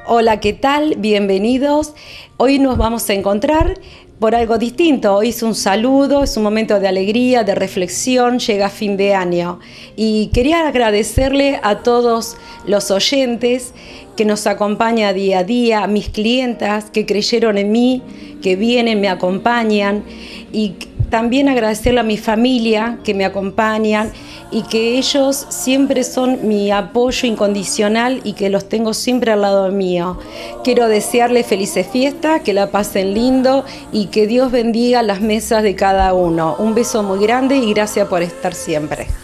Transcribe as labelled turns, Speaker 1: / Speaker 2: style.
Speaker 1: Hola, ¿qué tal? Bienvenidos. Hoy nos vamos a encontrar por algo distinto. Hoy es un saludo, es un momento de alegría, de reflexión, llega fin de año. Y quería agradecerle a todos los oyentes que nos acompañan día a día, a mis clientas que creyeron en mí, que vienen, me acompañan, y también agradecerle a mi familia que me acompañan y que ellos siempre son mi apoyo incondicional y que los tengo siempre al lado mío. Quiero desearles felices fiestas, que la pasen lindo y que Dios bendiga las mesas de cada uno. Un beso muy grande y gracias por estar siempre.